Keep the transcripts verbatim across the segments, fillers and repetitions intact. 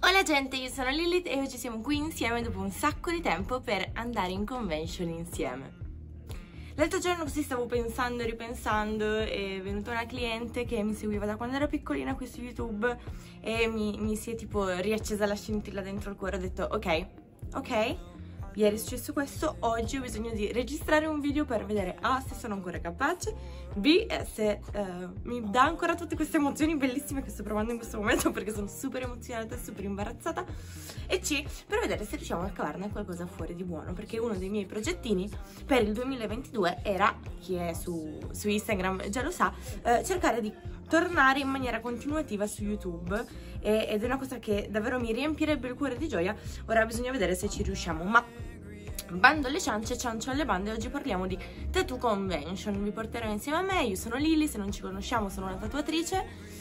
Hola gente, io sono Lilith e oggi siamo qui insieme dopo un sacco di tempo per andare in convention insieme. L'altro giorno così stavo pensando e ripensando e è venuta una cliente che mi seguiva da quando ero piccolina qui su YouTube e mi, mi si è tipo riaccesa la scintilla dentro il cuore. Ho detto ok, ok, ieri è successo questo, oggi ho bisogno di registrare un video per vedere A se sono ancora capace, B se uh, mi dà ancora tutte queste emozioni bellissime che sto provando in questo momento perché sono super emozionata e super imbarazzata, e C per vedere se riusciamo a cavarne qualcosa fuori di buono, perché uno dei miei progettini per il duemilaventidue era, chi è su, su Instagram già lo sa, uh, cercare di tornare in maniera continuativa su YouTube e, ed è una cosa che davvero mi riempirebbe il cuore di gioia. Ora bisogna vedere se ci riusciamo, ma bando alle ciance, ciancio alle bande. Oggi parliamo di Tattoo Convention, vi porterò insieme a me. Io sono Lily, se non ci conosciamo sono una tatuatrice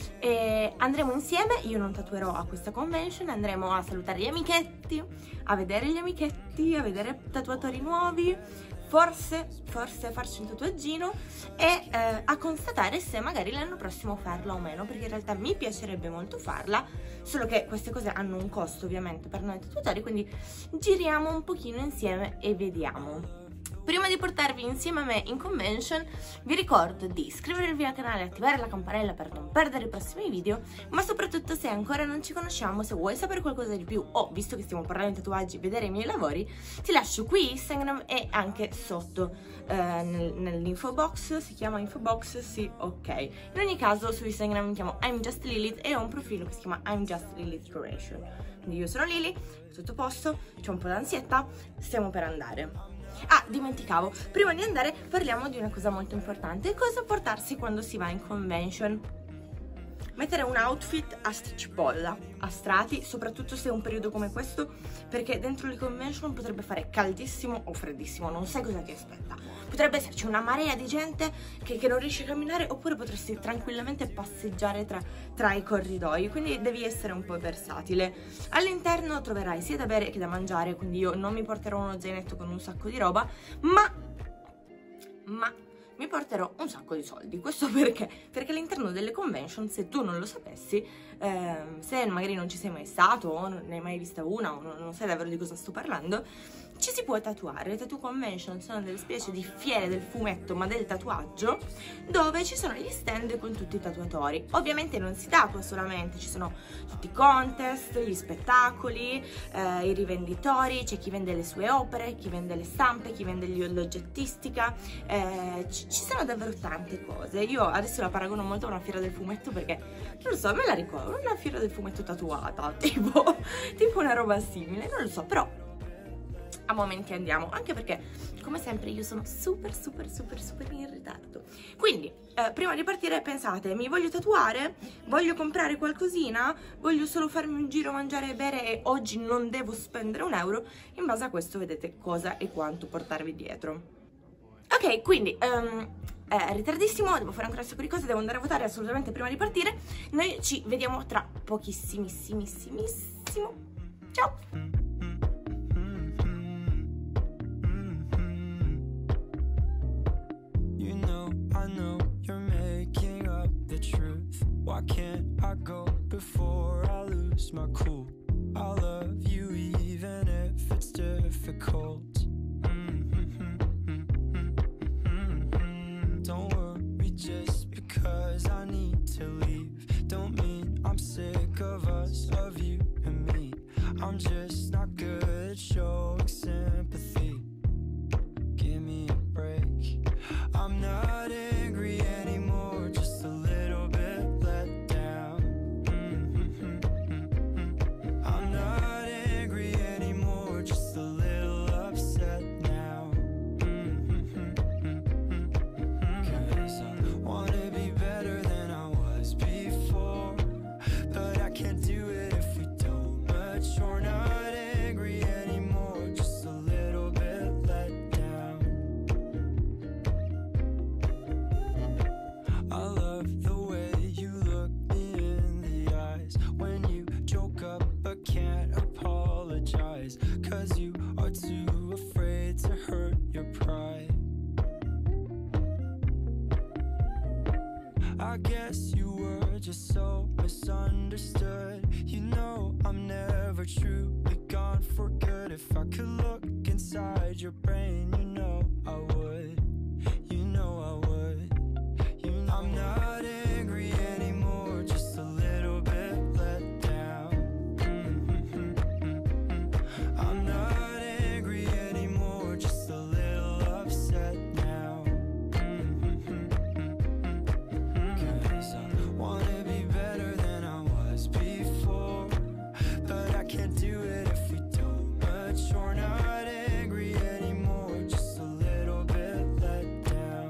e andremo insieme, io non tatuerò a questa convention, andremo a salutare gli amichetti, a vedere gli amichetti, a vedere tatuatori nuovi, forse, forse farci un tatuaggino e eh, a constatare se magari l'anno prossimo farla o meno, perché in realtà mi piacerebbe molto farla, solo che queste cose hanno un costo ovviamente per noi tatuatori, quindi giriamo un pochino insieme e vediamo. Prima di portarvi insieme a me in convention vi ricordo di iscrivervi al canale e attivare la campanella per non perdere i prossimi video, ma soprattutto se ancora non ci conosciamo, se vuoi sapere qualcosa di più o, visto che stiamo parlando di tatuaggi, vedere i miei lavori, ti lascio qui Instagram e anche sotto eh, nel, nell'info box. Si chiama info box? Sì, ok. In ogni caso su Instagram mi chiamo I'm Just Lilith e ho un profilo che si chiama I'm Just Lilith Creation. Quindi io sono Lily, tutto a posto, c'ho un po' d'ansietta, stiamo per andare. Ah, dimenticavo, prima di andare parliamo di una cosa molto importante: cosa portarsi quando si va in convention. Mettere un outfit a stitch bolla, a strati, soprattutto se è un periodo come questo, perché dentro le convention potrebbe fare caldissimo o freddissimo, non sai cosa ti aspetta. Potrebbe esserci una marea di gente che, che non riesce a camminare, oppure potresti tranquillamente passeggiare tra, tra i corridoi, quindi devi essere un po' versatile. All'interno troverai sia da bere che da mangiare, quindi io non mi porterò uno zainetto con un sacco di roba, ma... ma... mi porterò un sacco di soldi. Questo perché? Perché all'interno delle convention, se tu non lo sapessi, eh, se magari non ci sei mai stato o non ne hai mai vista una o non, non sai davvero di cosa sto parlando, ci si può tatuare. Le tattoo convention sono delle specie di fiere del fumetto ma del tatuaggio, dove ci sono gli stand con tutti i tatuatori. Ovviamente non si tatua solamente, ci sono tutti i contest, gli spettacoli, eh, i rivenditori, c'è chi vende le sue opere, chi vende le stampe, chi vende l'oggettistica, eh, ci sono davvero tante cose. Io adesso la paragono molto a una fiera del fumetto perché, non lo so, me la ricordo, una fiera del fumetto tatuata, tipo, tipo una roba simile, non lo so, però a momenti andiamo, anche perché come sempre io sono super super super super in ritardo. Quindi eh, prima di partire pensate: mi voglio tatuare? Voglio comprare qualcosina? Voglio solo farmi un giro, mangiare e bere e oggi non devo spendere un euro? In base a questo vedete cosa e quanto portarvi dietro. Ok, quindi um, è ritardissimo, devo fare ancora un sacco di cose, devo andare a votare assolutamente prima di partire. Noi ci vediamo tra pochissimissimissimo. Ciao! Why can't I go before I lose my cool? I love you even if it's difficult. Don't worry just because I need to leave. Don't mean I'm sick of us, of you and me. I'm just not good at showing sympathy. Give me a break. I'm not angry anymore, just a little bit let down. we're truly gone for good. If I could look inside your brain, you know I would, you know I would, you know I'm not angry anymore, just a little bit let down. Mm-hmm, mm-hmm. I'm not angry anymore, just a little upset now. Mm-hmm, mm-hmm. Cause I wanna be better than I was before, but I can't do it if we don't mature. Not angry anymore, just a little bit let down.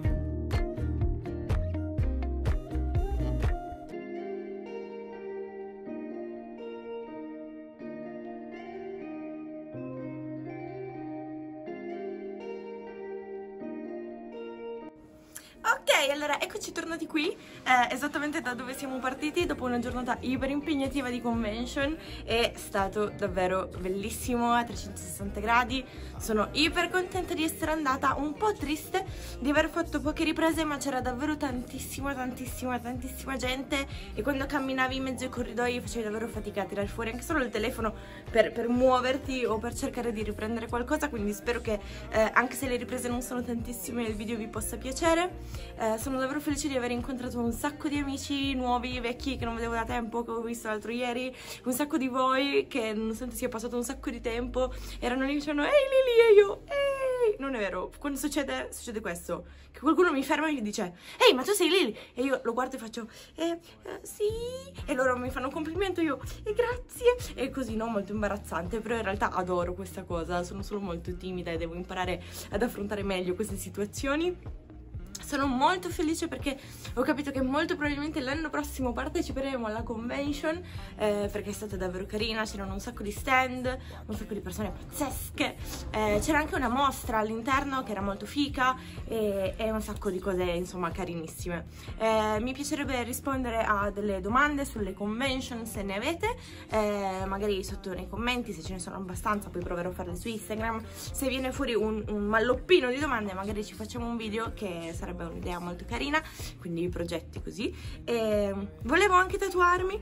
Ok, allora eccoci tornati qui, eh, esattamente da dove siamo partiti dopo una giornata iper impegnativa di convention. È stato davvero bellissimo a trecentosessanta gradi, sono iper contenta di essere andata, un po' triste di aver fatto poche riprese, ma c'era davvero tantissima, tantissima, tantissima gente e quando camminavi in mezzo ai corridoi facevi davvero fatica a tirare fuori anche solo il telefono per, per muoverti o per cercare di riprendere qualcosa, quindi spero che eh, anche se le riprese non sono tantissime il video vi possa piacere. Eh, sono davvero felice di aver incontrato un sacco di amici nuovi, vecchi che non vedevo da tempo, che ho visto l'altro ieri, un sacco di voi che nonostante sia passato un sacco di tempo erano lì dicendo ehi Lily e io ehi, non è vero, quando succede, succede questo, che qualcuno mi ferma e mi dice ehi ma tu sei Lily e io lo guardo e faccio eh, eh sì, e loro mi fanno un complimento e io eh, grazie, e così, no, molto imbarazzante, però in realtà adoro questa cosa, sono solo molto timida e devo imparare ad affrontare meglio queste situazioni. Sono molto felice perché ho capito che molto probabilmente l'anno prossimo parteciperemo alla convention, eh, perché è stata davvero carina, c'erano un sacco di stand, un sacco di persone pazzesche, eh, c'era anche una mostra all'interno che era molto fica e, e un sacco di cose insomma carinissime. Eh, mi piacerebbe rispondere a delle domande sulle convention se ne avete, eh, magari sotto nei commenti se ce ne sono abbastanza, poi proverò a farle su Instagram. Se viene fuori un, un malloppino di domande magari ci facciamo un video, che sarebbe un'idea molto carina, quindi progetti così. E volevo anche tatuarmi,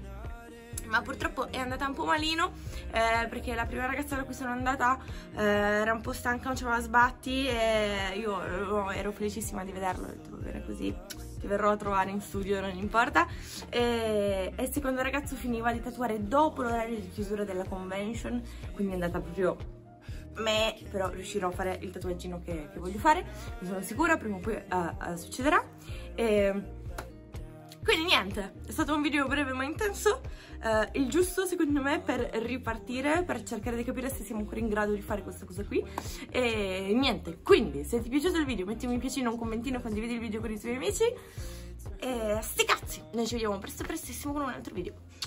ma purtroppo è andata un po' malino, eh, perché la prima ragazza da cui sono andata eh, era un po' stanca, non c'aveva sbatti e io ero, ero felicissima di vederlo, ho detto va bene così, ti verrò a trovare in studio, non importa. E, e il secondo ragazzo finiva di tatuare dopo l'orario di chiusura della convention, quindi è andata proprio me, però riuscirò a fare il tatuaggino che, che voglio fare, ne sono sicura, prima o poi uh, uh, succederà. E quindi niente, è stato un video breve ma intenso, uh, il giusto secondo me per ripartire, per cercare di capire se siamo ancora in grado di fare questa cosa qui. E niente, quindi se ti è piaciuto il video metti un mi piace, un commentino, condividi il video con i tuoi amici e sti cazzi, noi ci vediamo presto prestissimo con un altro video.